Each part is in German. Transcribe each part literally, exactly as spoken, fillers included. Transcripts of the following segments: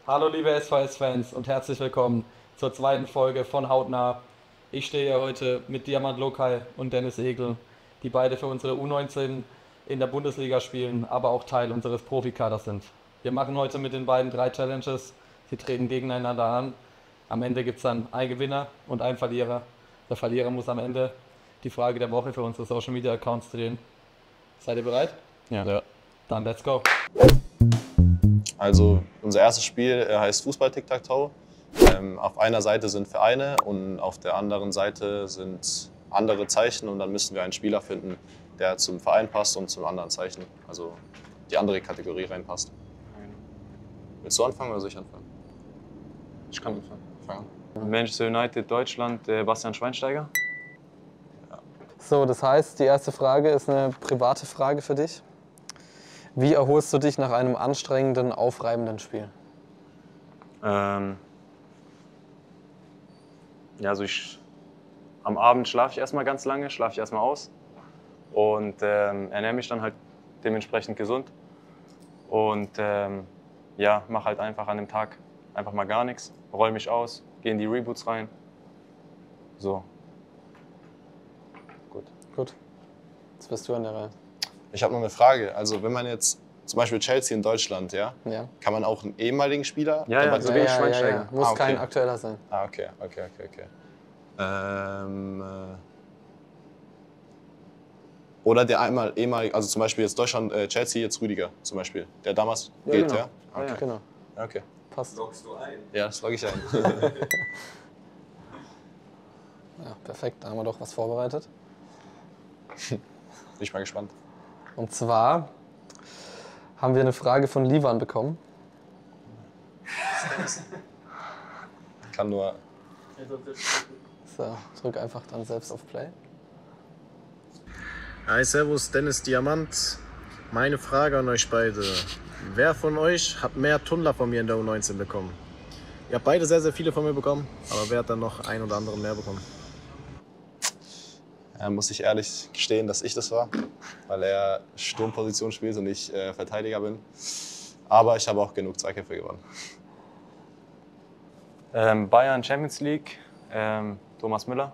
Hallo liebe S V S-Fans und herzlich willkommen zur zweiten Folge von Hautnah. Ich stehe hier heute mit Diamant Lokay und Dennis Egel, die beide für unsere U neunzehn in der Bundesliga spielen, aber auch Teil unseres Profikaders sind. Wir machen heute mit den beiden drei Challenges. Sie treten gegeneinander an. Am Ende gibt es dann einen Gewinner und einen Verlierer. Der Verlierer muss am Ende die Frage der Woche für unsere Social Media Accounts drehen. Seid ihr bereit? Ja. ja. Dann let's go. Also unser erstes Spiel heißt Fußball-Tic-Tac-Toe. Ähm, auf einer Seite sind Vereine und auf der anderen Seite sind andere Zeichen und dann müssen wir einen Spieler finden, der zum Verein passt und zum anderen Zeichen, also die andere Kategorie reinpasst. Willst du anfangen oder soll ich anfangen? Ich kann anfangen. Fang an. Manchester United Deutschland, äh, Bastian Schweinsteiger. Ja. So, das heißt, die erste Frage ist eine private Frage für dich. Wie erholst du dich nach einem anstrengenden, aufreibenden Spiel? Ähm, ja, also ich, am Abend schlafe ich erstmal ganz lange, schlafe ich erstmal aus und ähm, ernähre mich dann halt dementsprechend gesund und ähm, ja, mache halt einfach an dem Tag einfach mal gar nichts, roll mich aus, gehe in die Reboots rein. So. Gut. Gut. Jetzt bist du an der Reihe. Ich habe noch eine Frage. Also wenn man jetzt zum Beispiel Chelsea in Deutschland, ja, ja. kann man auch einen ehemaligen Spieler? Ja, ja, so wie ich Schweinsteiger. Ja, ja. Muss ah, okay. kein aktueller sein. Ah, okay, okay, okay, okay. Ähm, äh, oder der einmal ehemalige, also zum Beispiel jetzt Deutschland, äh, Chelsea, jetzt Rüdiger zum Beispiel, der damals ja, geht, genau. ja? Okay. Ja, genau. Okay. Passt. Loggst du ein? Ja, das logge ich ein. Ja, perfekt, da haben wir doch was vorbereitet. Bin ich mal gespannt. Und zwar haben wir eine Frage von Livan bekommen. Kann nur. So, drück einfach dann selbst auf Play. Hi, servus, Dennis Diamant. Meine Frage an euch beide. Wer von euch hat mehr Tunnler von mir in der U neunzehn bekommen? Ihr habt beide sehr, sehr viele von mir bekommen, aber wer hat dann noch ein oder anderen mehr bekommen? Ja, muss ich ehrlich gestehen, dass ich das war, weil er Sturmposition spielt und ich äh, Verteidiger bin. Aber ich habe auch genug Zweikämpfe gewonnen. Ähm, Bayern Champions League, ähm, Thomas Müller.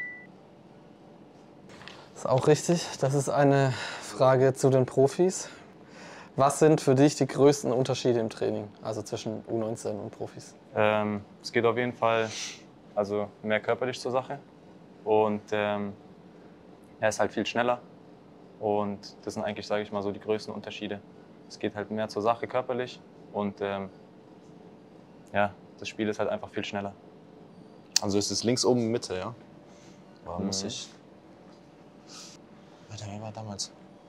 Das ist auch richtig. Das ist eine Frage zu den Profis. Was sind für dich die größten Unterschiede im Training, also zwischen U neunzehn und Profis? Ähm, es geht auf jeden Fall also mehr körperlich zur Sache und ähm, er ist halt viel schneller und das sind eigentlich, sage ich mal, so die größten Unterschiede. Es geht halt mehr zur Sache körperlich und ähm, ja, das Spiel ist halt einfach viel schneller. Also ist es links oben Mitte, ja? Warum Mhm. muss ich? Warte, wer war damals?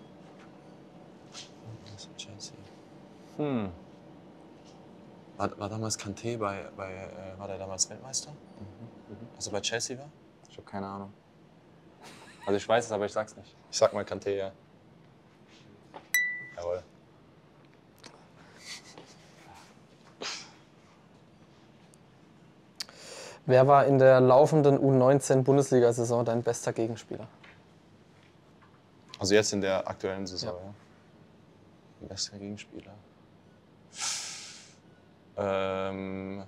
Chelsea. Hm. War, war damals Kanté bei, bei äh, war der damals Weltmeister? Mhm. Also bei Chelsea war? Ich habe keine Ahnung. Also ich weiß es, aber ich sag's nicht. Ich sag mal Kanté, ja. Jawohl. Wer war in der laufenden U neunzehn Bundesliga-Saison dein bester Gegenspieler? Also jetzt in der aktuellen Saison, Ja. ja. Bester Gegenspieler. Ähm,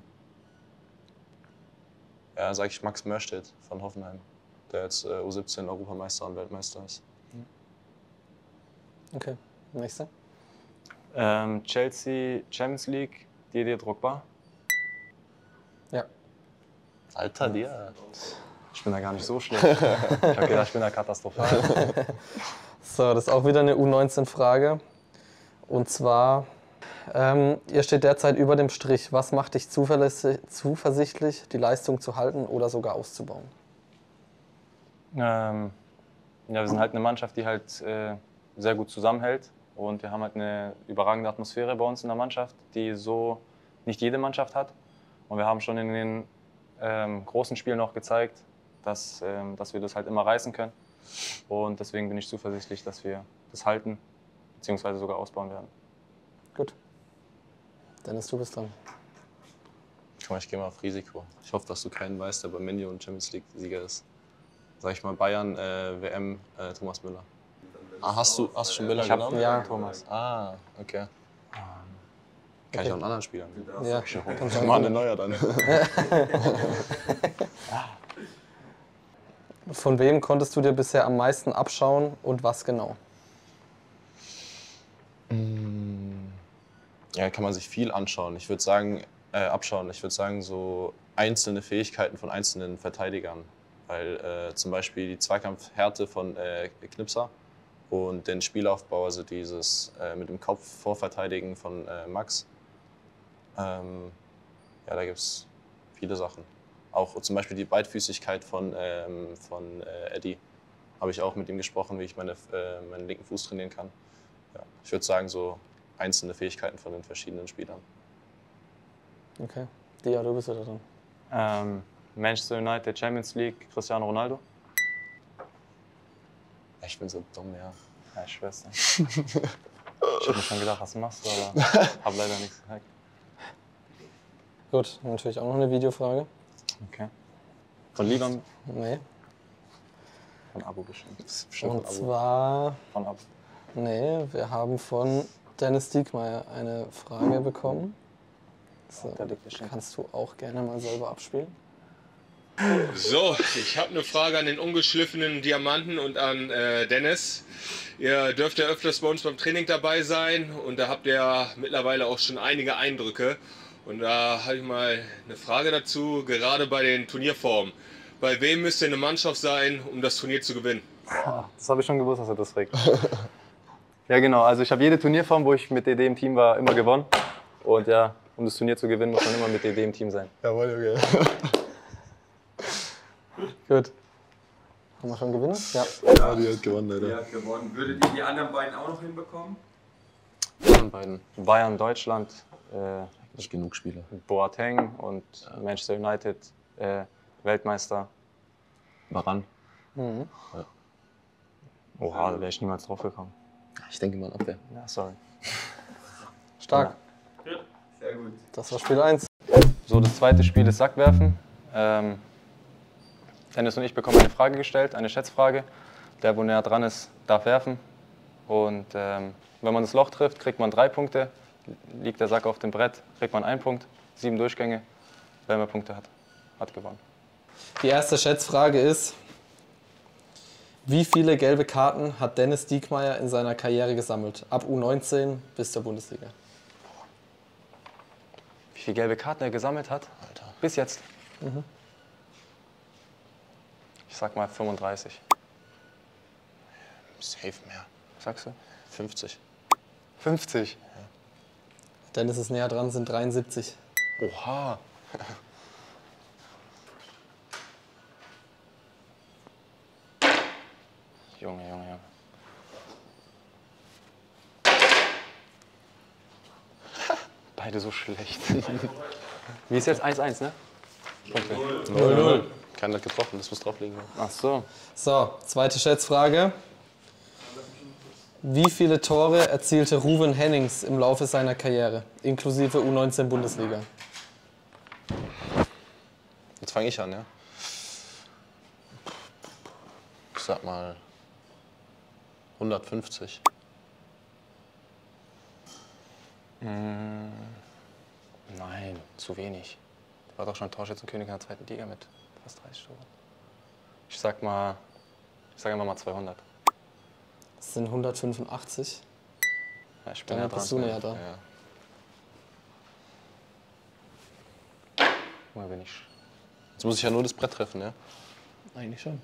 ja, sag ich Max Mörstedt von Hoffenheim, der jetzt äh, U siebzehn Europameister und Weltmeister ist. Okay, nächste. Ähm, Chelsea Champions League, Didier Drogba. Ja. Alter, dir. Ich bin da gar nicht so schlecht. Ich habe gedacht, ich bin da katastrophal. So, das ist auch wieder eine U neunzehn-Frage. Und zwar, ähm, ihr steht derzeit über dem Strich. Was macht dich zuverlässig, zuversichtlich, die Leistung zu halten oder sogar auszubauen? Ähm, ja, wir sind halt eine Mannschaft, die halt äh, sehr gut zusammenhält. Und wir haben halt eine überragende Atmosphäre bei uns in der Mannschaft, die so nicht jede Mannschaft hat. Und wir haben schon in den ähm, großen Spielen auch gezeigt, dass, ähm, dass wir das halt immer reißen können. Und deswegen bin ich zuversichtlich, dass wir das halten bzw. sogar ausbauen werden. Gut. Dennis, du bist dran. Guck mal, ich gehe mal auf Risiko. Ich hoffe, dass du keinen weißt, der bei Menu und Champions League Sieger ist. Sag ich mal Bayern, äh, W M, äh, Thomas Müller. Ah, hast du hast schon Müller Ich hab- genommen? Ja. Thomas. Ah, okay. Kann ich auch einen anderen Spieler nehmen? Ja. Manuel Neuer dann. Von wem konntest du dir bisher am meisten abschauen und was genau? Ja, kann man sich viel anschauen. Ich würde sagen, äh, abschauen. Ich würde sagen, so einzelne Fähigkeiten von einzelnen Verteidigern. Weil äh, zum Beispiel die Zweikampfhärte von äh, Knipser und den Spielaufbau, also dieses äh, mit dem Kopf vorverteidigen von äh, Max. Ähm, ja, da gibt es viele Sachen. Auch zum Beispiel die Beidfüßigkeit von, ähm, von äh, Eddie. Habe ich auch mit ihm gesprochen, wie ich meine, äh, meinen linken Fuß trainieren kann. Ja, ich würde sagen, so einzelne Fähigkeiten von den verschiedenen Spielern. Okay. Dia, du bist wieder dran. Ähm, Manchester United, Champions League, Cristiano Ronaldo. Ich bin so dumm, ja. Ja, ich schwör's dir. Ich hab mir schon gedacht, was machst du, aber hab leider nichts gesagt. Gut, natürlich auch noch eine Videofrage. Okay. Von Liban? Nee. Von Abo bestimmt. Bestimmt Und ein Abo. zwar, Von Abo. nee, wir haben von Dennis Diekmeyer eine Frage bekommen. So, Da liegt bestimmt. kannst du auch gerne mal selber abspielen. So, ich habe eine Frage an den ungeschliffenen Diamanten und an äh, Dennis. Ihr dürft ja öfters bei uns beim Training dabei sein und da habt ihr ja mittlerweile auch schon einige Eindrücke. Und da habe ich mal eine Frage dazu, gerade bei den Turnierformen. Bei wem müsste eine Mannschaft sein, um das Turnier zu gewinnen? Das habe ich schon gewusst, dass er das fragt. Ja genau, also ich habe jede Turnierform, wo ich mit D D im Team war, immer gewonnen. Und ja, um das Turnier zu gewinnen, muss man immer mit D D im Team sein. Jawohl, okay. Gut. Haben wir schon Gewinner? Ja. Ja, die hat gewonnen, Ihr Alter. habt gewonnen. Würdet ihr die anderen beiden auch noch hinbekommen? Die anderen beiden. Bayern, Deutschland, äh, Das ist genug Spieler. Boateng und Manchester United, äh, Weltmeister. Waran? Mhm. Oha, da wäre ich niemals drauf gekommen. Ich denke mal an Abwehr. Ja, sorry. Stark. Sehr gut. Das war Spiel eins. So, das zweite Spiel ist Sackwerfen. Ähm, Dennis und ich bekommen eine Frage gestellt, eine Schätzfrage. Der, wo näher dran ist, darf werfen. Und ähm, wenn man das Loch trifft, kriegt man drei Punkte. Liegt der Sack auf dem Brett, kriegt man einen Punkt. Sieben Durchgänge. Wer mehr Punkte hat, hat gewonnen. Die erste Schätzfrage ist, wie viele gelbe Karten hat Dennis Diekmeyer in seiner Karriere gesammelt? Ab U neunzehn bis zur Bundesliga. Wie viele gelbe Karten er gesammelt hat? Alter. Bis jetzt. Ich sag mal fünfunddreißig. Safe mehr. Was sagst du? fünfzig. fünfzig. Dennis ist näher dran, sind dreiundsiebzig. Oha. Junge, Junge, Junge. Beide so schlecht. Wie ist jetzt eins eins, ne? Punkte. null null. Keiner hat getroffen, das muss drauf liegen. Ach so. So, zweite Schätzfrage. Wie viele Tore erzielte Ruven Hennings im Laufe seiner Karriere, inklusive U neunzehn Bundesliga? Jetzt fange ich an, ja? Ich sag mal hundertfünfzig. Nein, zu wenig. Der war doch schon Torschützenkönig in der zweiten Liga mit fast dreißig Toren. Ich sag mal, ich sag einfach mal zweihundert. Das sind hundertfünfundachtzig. Ja, ich bin Dann ja dran. bist du näher dran. Ja. Junge, bin ich. Jetzt muss ich ja nur das Brett treffen, ja? Eigentlich schon.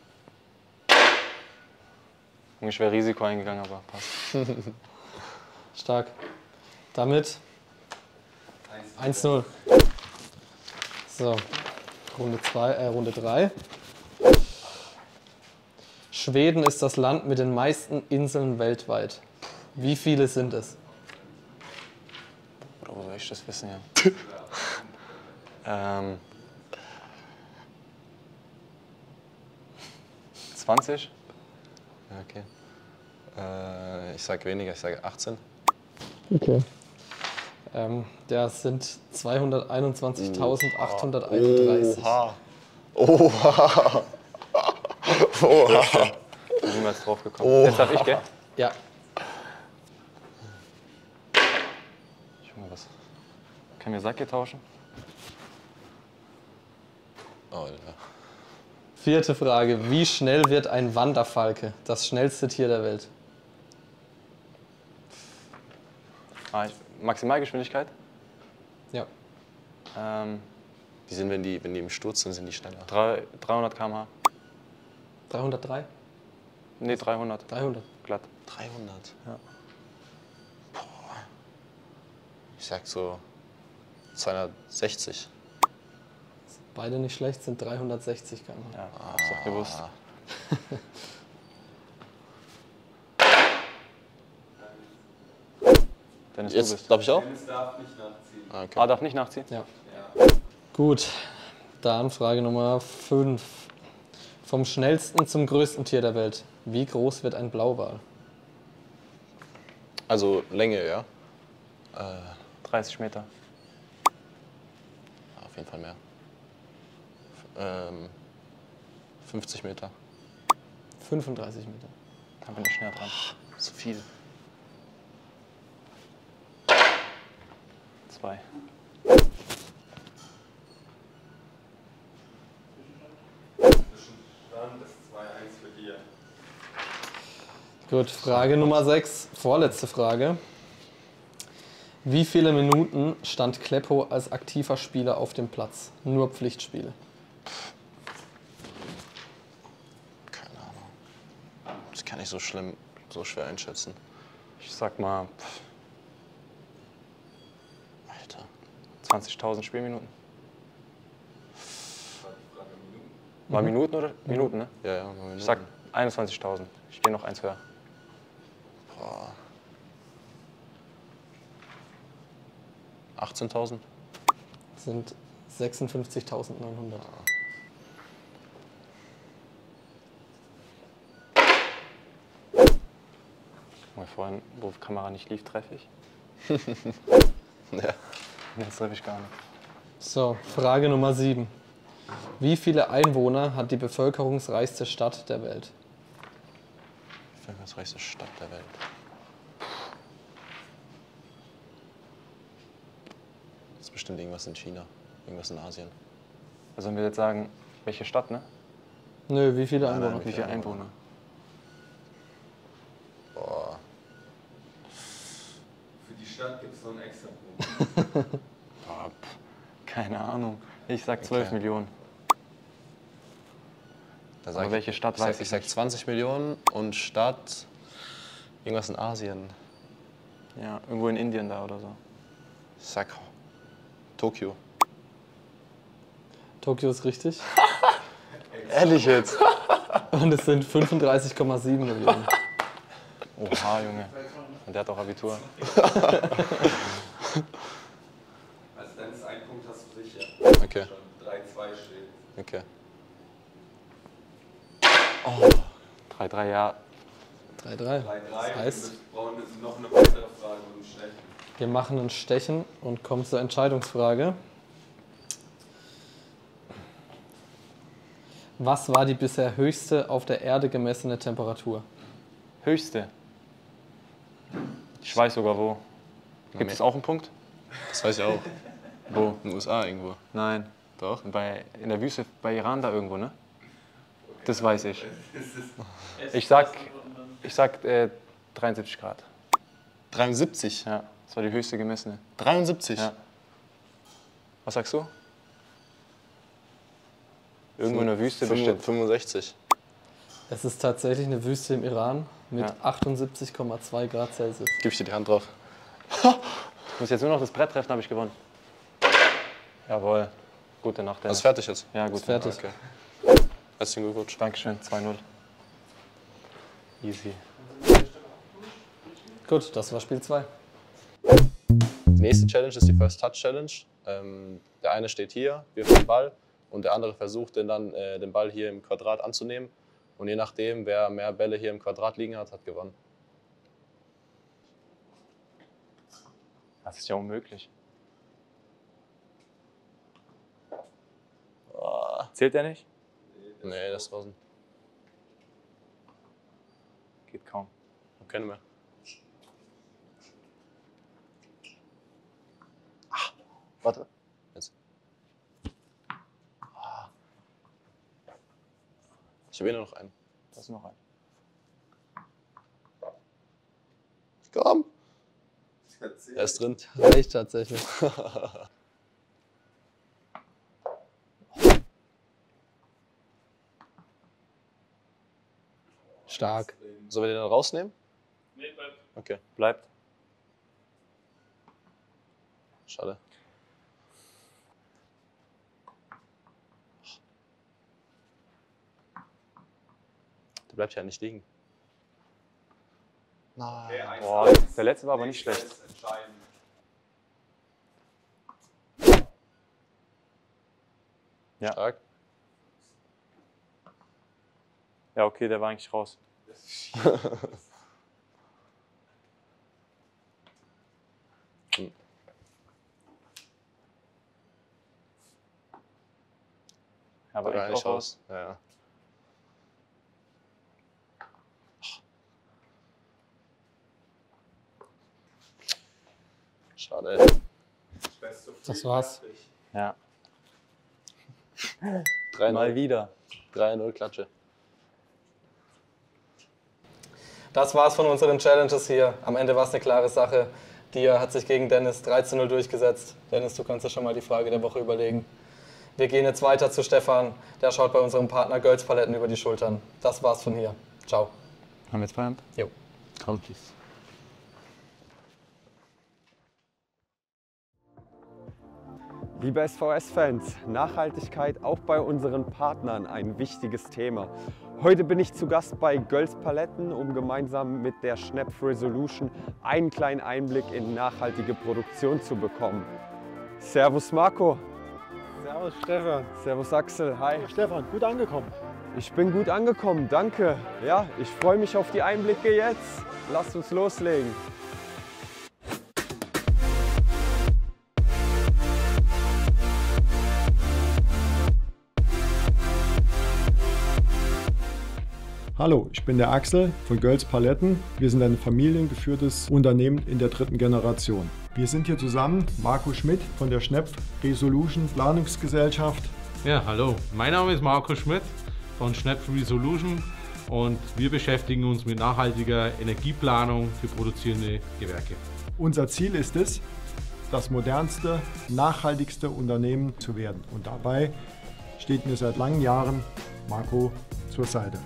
Junge, ich wäre Risiko eingegangen, aber passt. Stark. Damit eins null. So, Runde zwei, äh, Runde drei. Schweden ist das Land mit den meisten Inseln weltweit. Wie viele sind es? Oder wo soll ich das wissen, ja? ähm, zwanzig? Ja, okay. Äh, ich sag weniger, ich sage achtzehn. Okay. Ähm, das sind zweihunderteinundzwanzigtausendachthunderteinunddreißig. Oha. Oha. Oha. Niemals drauf gekommen. Jetzt darf ich, gell? Ja. Junge, was? Können wir Säcke tauschen? Oh, ja. Vierte Frage. Wie schnell wird ein Wanderfalke, das schnellste Tier der Welt? Ah, ich- Maximalgeschwindigkeit? Ja. Ähm, Die sind, wenn die, wenn die im Sturz sind, sind die schneller. drei- dreihundert Kilometer pro Stunde. dreihundertdrei? Nee, dreihundert. dreihundert. Glatt. dreihundert? Ja. Ich sag so zweihundertsechzig. Beide nicht schlecht, sind dreihundertsechzig Kilometer pro Stunde. Ja, hab's doch gewusst. Dennis, du Jetzt bist. darf ich auch? Dennis darf nicht nachziehen. Ah, okay. Ah, darf nicht nachziehen? Ja. Ja. Gut, dann Frage Nummer fünf. Vom schnellsten zum größten Tier der Welt. Wie groß wird ein Blauwal? Also Länge, ja? dreißig Meter. Auf jeden Fall mehr. Ähm, fünfzig Meter. fünfunddreißig Meter. Da bin ich näher dran. Zu viel. Zwei. Dann das zwei eins für dir. Gut, Frage Nummer sechs, vorletzte Frage. Wie viele Minuten stand Kleppo als aktiver Spieler auf dem Platz? Nur Pflichtspiele. Keine Ahnung. Das kann ich so schlimm, so schwer einschätzen. Ich sag mal pff, Alter. zwanzigtausend Spielminuten. War Minuten oder? Minuten, ne? Ja, ja, Minuten. Ich sag einundzwanzigtausend. Ich gehe noch eins höher. Boah. achtzehntausend? Sind sechsundfünfzigtausendneunhundert. Mal vorhin, wo die Kamera nicht lief, treffe ich. Ja. Jetzt treffe ich gar nicht. So, Frage Nummer sieben. Wie viele Einwohner hat die bevölkerungsreichste Stadt der Welt? Die bevölkerungsreichste Stadt der Welt. Das ist bestimmt irgendwas in China. Irgendwas in Asien. Also wenn wir jetzt sagen, welche Stadt, ne? Nö, wie viele Nein, nein, Einwohner? Wie viele Einwohner? Boah. Für die Stadt gibt es so einen extra Punkt. Boah, pff, keine Ahnung. Ich sag zwölf Okay. Millionen. Da Aber ich- welche Stadt ich sag, weiß ich ich sag nicht. zwanzig Millionen und Stadt irgendwas in Asien. Ja, irgendwo in Indien da oder so. Ich sag Tokio. Tokio ist richtig. Ehrlich jetzt? Und es sind fünfunddreißig Komma sieben Millionen. Oha, Junge. Und der hat auch Abitur. Also dann ist ein Punkt hast du sicher. Okay, Schon drei zwei steht. okay. drei drei, ja. drei drei. drei drei. Das heißt, wir brauchen jetzt noch eine weitere Frage und einen Stechen. wir machen ein Stechen und kommen zur Entscheidungsfrage. Was war die bisher höchste auf der Erde gemessene Temperatur? Höchste. Ich weiß sogar wo. Gibt es auch einen Punkt? Das weiß ich auch. Wo? In den U S A irgendwo. Nein. Doch? Bei, in der Wüste bei Iran da irgendwo, ne? Das weiß ich. Ich sag, ich sag äh, dreiundsiebzig Grad. dreiundsiebzig? Ja, das war die höchste gemessene. dreiundsiebzig? Ja. Was sagst du? Irgendwo in der Wüste bestimmt. fünfundsechzig. Es ist tatsächlich eine Wüste im Iran mit Ja. achtundsiebzig Komma zwei Grad Celsius. Gib ich dir die Hand drauf. Ich muss jetzt nur noch das Brett treffen, habe ich gewonnen. Jawohl. Gute Nacht, Also Dennis. fertig jetzt? Ja, gut. Ist fertig. Okay. Herzlichen Glückwunsch. Dankeschön, zwei null. Easy. Gut, das war Spiel zwei. Die nächste Challenge ist die First Touch Challenge. Ähm, der eine steht hier, wirft den Ball und der andere versucht den dann äh, den Ball hier im Quadrat anzunehmen. Und je nachdem, wer mehr Bälle hier im Quadrat liegen hat, hat gewonnen. Das ist ja unmöglich. Zählt der nicht? Nee, das ist draußen. Geht kaum. Keine mehr. Warte. Jetzt. Ich habe eh nur noch einen. Da ist noch ein. Komm! Er ist drin. Reicht tatsächlich. Stark. Sollen wir den dann rausnehmen? Nee, bleibt. Okay, Bleibt. schade. Der bleibt ja nicht liegen. Nein. Boah, der letzte war aber nicht schlecht. Ja. Stark. Ja, okay, der war eigentlich raus. Aber Gar eigentlich nicht auch raus. Ja, ja. Schade, ey. Das war's. Ja. drei Mal null. wieder. drei null Klatsche. Das war's von unseren Challenges hier. Am Ende war es eine klare Sache. Dia hat sich gegen Dennis drei zu null durchgesetzt. Dennis, du kannst dir schon mal die Frage der Woche überlegen. Wir gehen jetzt weiter zu Stefan. Der schaut bei unserem Partner Girls Paletten über die Schultern. Das war's von hier. Ciao. Haben wir jetzt Feierabend? Jo. Tschüss. Liebe S V S-Fans, Nachhaltigkeit auch bei unseren Partnern ein wichtiges Thema. Heute bin ich zu Gast bei Göls Paletten, um gemeinsam mit der Schnepp Resolution einen kleinen Einblick in nachhaltige Produktion zu bekommen. Servus Marco. Servus Stefan. Servus Axel, hi. Stefan, gut angekommen. Ich bin gut angekommen, danke. Ja, ich freue mich auf die Einblicke jetzt. Lasst uns loslegen. Hallo, ich bin der Axel von Göls Paletten. Wir sind ein familiengeführtes Unternehmen in der dritten Generation. Wir sind hier zusammen, Marco Schmidt von der Schnepp Resolution Planungsgesellschaft. Ja, hallo, mein Name ist Marco Schmidt von Schnepp Resolution und wir beschäftigen uns mit nachhaltiger Energieplanung für produzierende Gewerke. Unser Ziel ist es, das modernste, nachhaltigste Unternehmen zu werden. Und dabei steht mir seit langen Jahren Marco zur Seite.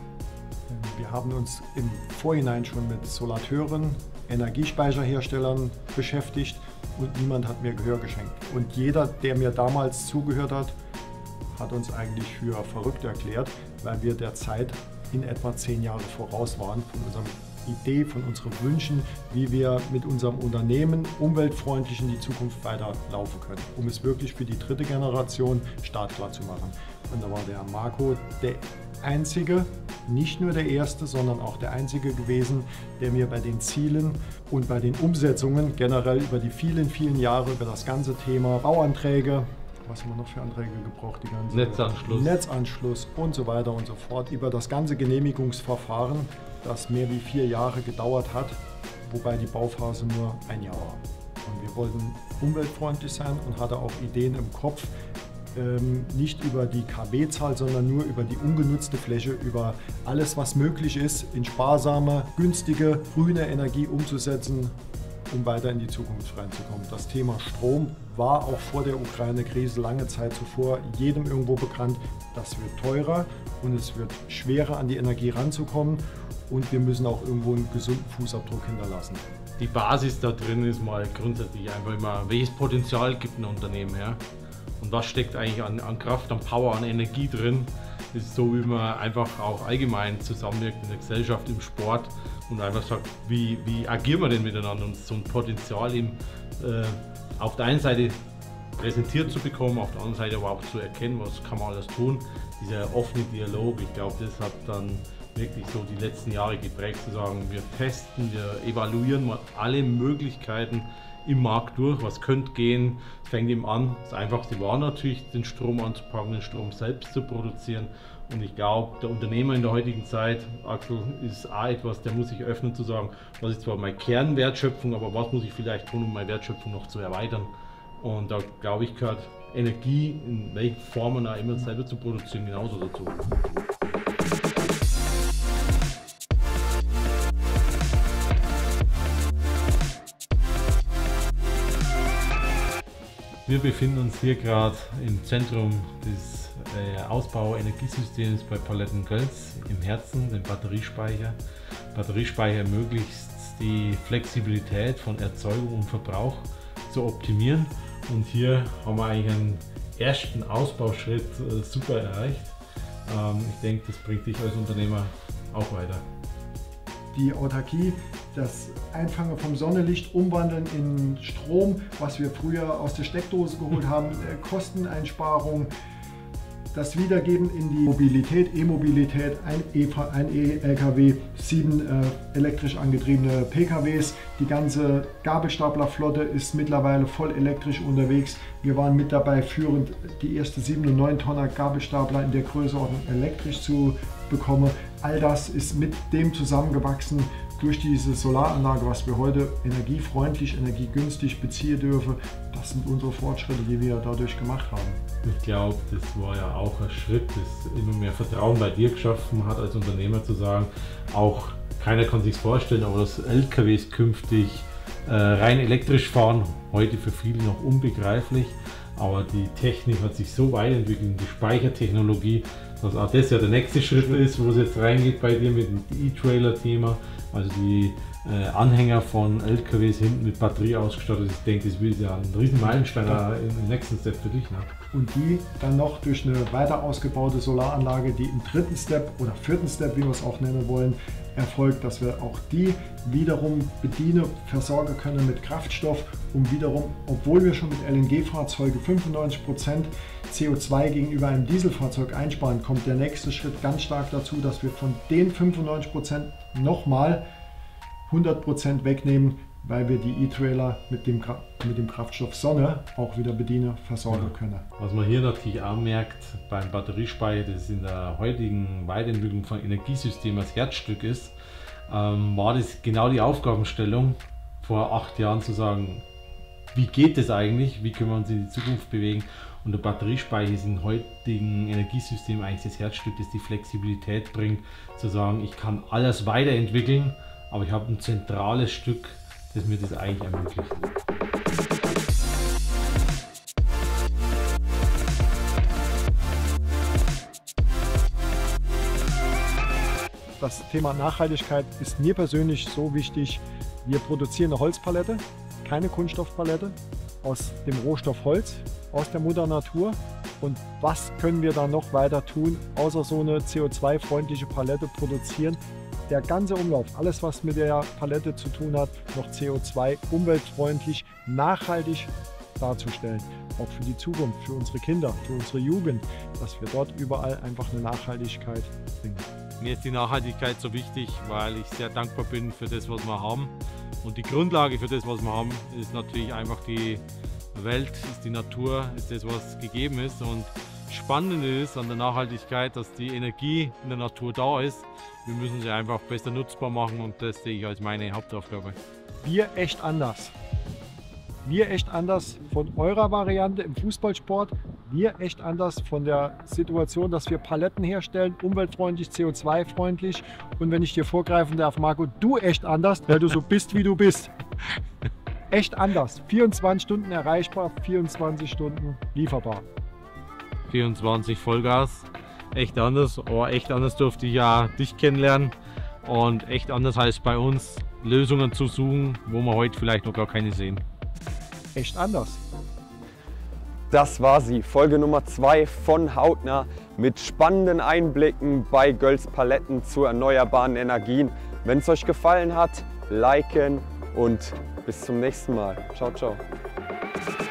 Wir haben uns im Vorhinein schon mit Solateuren, Energiespeicherherstellern beschäftigt und niemand hat mir Gehör geschenkt. Und jeder, der mir damals zugehört hat, hat uns eigentlich für verrückt erklärt, weil wir der Zeit in etwa zehn Jahre voraus waren von unserer Idee, von unseren Wünschen, wie wir mit unserem Unternehmen umweltfreundlich in die Zukunft weiterlaufen können, um es wirklich für die dritte Generation startklar zu machen. Und da war der Marco der Einzige, nicht nur der Erste, sondern auch der Einzige gewesen, der mir bei den Zielen und bei den Umsetzungen generell über die vielen, vielen Jahre, über das ganze Thema Bauanträge, was haben wir noch für Anträge gebraucht, die ganze Netzanschluss. Netzanschluss und so weiter und so fort, über das ganze Genehmigungsverfahren, das mehr wie vier Jahre gedauert hat, wobei die Bauphase nur ein Jahr war. Und wir wollten umweltfreundlich sein und hatte auch Ideen im Kopf, ähm, nicht über die K W-Zahl, sondern nur über die ungenutzte Fläche, über alles, was möglich ist, in sparsame, günstige, grüne Energie umzusetzen, um weiter in die Zukunft reinzukommen. Das Thema Strom war auch vor der Ukraine-Krise lange Zeit zuvor jedem irgendwo bekannt. Das wird teurer und es wird schwerer, an die Energie ranzukommen. Und wir müssen auch irgendwo einen gesunden Fußabdruck hinterlassen. Die Basis da drin ist mal grundsätzlich einfach immer, welches Potenzial gibt ein Unternehmen her und was steckt eigentlich an, an Kraft, an Power, an Energie drin. Das ist so, wie man einfach auch allgemein zusammenwirkt in der Gesellschaft, im Sport und einfach sagt, wie, wie agieren wir denn miteinander und so ein Potenzial eben äh, auf der einen Seite präsentiert zu bekommen, auf der anderen Seite aber auch zu erkennen, was kann man alles tun. Dieser offene Dialog, ich glaube, das hat dann wirklich so die letzten Jahre geprägt, zu sagen, wir testen, wir evaluieren mal alle Möglichkeiten im Markt durch, was könnte gehen. Es fängt eben an, das Einfachste war natürlich, den Strom anzupacken, den Strom selbst zu produzieren. Und ich glaube, der Unternehmer in der heutigen Zeit, Axel, ist auch etwas, der muss sich öffnen zu sagen, was ist zwar meine Kernwertschöpfung, aber was muss ich vielleicht tun, um meine Wertschöpfung noch zu erweitern. Und da glaube ich, gehört Energie, in welcher Form man auch immer selber zu produzieren, genauso dazu. Wir befinden uns hier gerade im Zentrum des äh, Ausbau-Energiesystems bei Paletten Gölz, im Herzen, dem Batteriespeicher. Batteriespeicher ermöglicht die Flexibilität von Erzeugung und Verbrauch zu optimieren. Und hier haben wir eigentlich einen ersten Ausbauschritt äh, super erreicht. Ähm, ich denke, das bringt dich als Unternehmer auch weiter. Die Autarkie, das Einfangen vom Sonnenlicht, Umwandeln in Strom, was wir früher aus der Steckdose geholt haben, Kosteneinsparung, das Wiedergeben in die Mobilität, E-Mobilität, ein E-L K W, sieben äh, elektrisch angetriebene P K Ws. Die ganze Gabelstaplerflotte ist mittlerweile voll elektrisch unterwegs. Wir waren mit dabei führend, die erste sieben und neun Tonner Gabelstapler in der Größenordnung elektrisch zu bekommen. All das ist mit dem zusammengewachsen durch diese Solaranlage, was wir heute energiefreundlich, energiegünstig beziehen dürfen. Das sind unsere Fortschritte, die wir dadurch gemacht haben. Ich glaube, das war ja auch ein Schritt, das immer mehr Vertrauen bei dir geschaffen hat, als Unternehmer zu sagen, auch keiner kann sich vorstellen, aber dass L K Ws künftig äh, rein elektrisch fahren, heute für viele noch unbegreiflich, aber die Technik hat sich so weit entwickelt, die Speichertechnologie, dass auch das ja der nächste Schritt ist, wo es jetzt reingeht bei dir mit dem E-Trailer-Thema, also die äh, Anhänger von L K Ws hinten mit Batterie ausgestattet. Ich denke, das wird ja ein riesen Meilenstein im nächsten Step für dich. Ne? Und die dann noch durch eine weiter ausgebaute Solaranlage, die im dritten Step oder vierten Step, wie wir es auch nennen wollen, erfolgt, dass wir auch die wiederum bedienen, versorgen können mit Kraftstoff, um wiederum, obwohl wir schon mit L N G-Fahrzeugen fünfundneunzig Prozent C O zwei gegenüber einem Dieselfahrzeug einsparen, kommt der nächste Schritt ganz stark dazu, dass wir von den fünfundneunzig Prozent nochmal hundert Prozent wegnehmen, weil wir die E-Trailer mit dem, mit dem Kraftstoff Sonne auch wieder bedienen, versorgen können. Was man hier natürlich auch merkt beim Batteriespeicher, das in der heutigen Weiterentwicklung von Energiesystemen das Herzstück ist, ähm, war das genau die Aufgabenstellung vor acht Jahren zu sagen, wie geht das eigentlich, wie können wir uns in die Zukunft bewegen, und der Batteriespeicher ist im heutigen Energiesystem eigentlich das Herzstück, das die Flexibilität bringt, zu sagen, ich kann alles weiterentwickeln, aber ich habe ein zentrales Stück, das mir das eigentlich ermöglicht. Das Thema Nachhaltigkeit ist mir persönlich so wichtig. Wir produzieren eine Holzpalette, keine Kunststoffpalette, aus dem Rohstoff Holz, aus der Mutter Natur. Und was können wir da noch weiter tun, außer so eine C O zwei freundliche Palette produzieren? Der ganze Umlauf, alles was mit der Palette zu tun hat, noch C O zwei umweltfreundlich, nachhaltig darzustellen. Auch für die Zukunft, für unsere Kinder, für unsere Jugend, dass wir dort überall einfach eine Nachhaltigkeit bringen. Mir ist die Nachhaltigkeit so wichtig, weil ich sehr dankbar bin für das, was wir haben. Und die Grundlage für das, was wir haben, ist natürlich einfach die Welt, ist die Natur, ist das, was gegeben ist. Und spannend ist an der Nachhaltigkeit, dass die Energie in der Natur da ist. Wir müssen sie einfach besser nutzbar machen, und das sehe ich als meine Hauptaufgabe. Wir echt anders. Wir echt anders von eurer Variante im Fußballsport. Wir echt anders von der Situation, dass wir Paletten herstellen, umweltfreundlich, C O zwei freundlich. Und wenn ich dir vorgreifen darf, Marco, du echt anders, weil du so bist, wie du bist. Echt anders. vierundzwanzig Stunden erreichbar, vierundzwanzig Stunden lieferbar. vierundzwanzig Vollgas, echt anders, aber echt anders durfte ich ja dich kennenlernen, und echt anders heißt bei uns, Lösungen zu suchen, wo wir heute vielleicht noch gar keine sehen. Echt anders. Das war sie, Folge Nummer zwei von Hautnah mit spannenden Einblicken bei Gölz Paletten zu erneuerbaren Energien. Wenn es euch gefallen hat, liken und bis zum nächsten Mal. Ciao, ciao.